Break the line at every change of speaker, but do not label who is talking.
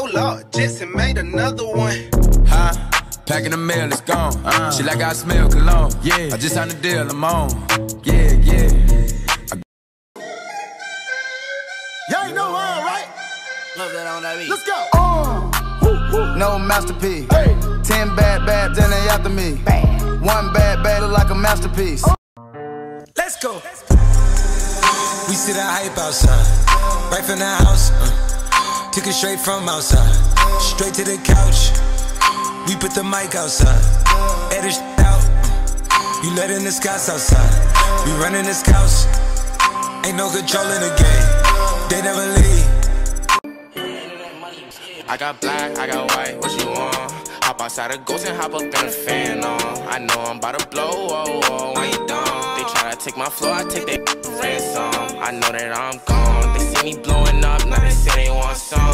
Lord, Jetson made another one.
Huh? Packing the mail, it's gone. Shit like I smell cologne. Yeah, I just signed the deal, I'm on. Yeah, yeah.
Y'all ain't know why, right?
Love that on that beat.
Let's go.
No masterpiece.
Hey.
10 bad then they after me. One bad look like a masterpiece.
Let's go. We see the hype outside, right from the house. Took it straight from outside, straight to the couch. We put the mic outside, edit out. You letting the scouts outside, we running the scouts. Ain't no control in the game, they never leave.
I got black, I got white, what you want? Hop outside a ghost and hop up in a fan on. I know I'm about to blow, oh, oh, when you done. They try to take my flow, I take their ransom. I know that I'm gone, they see me blowing up, now they say they want some.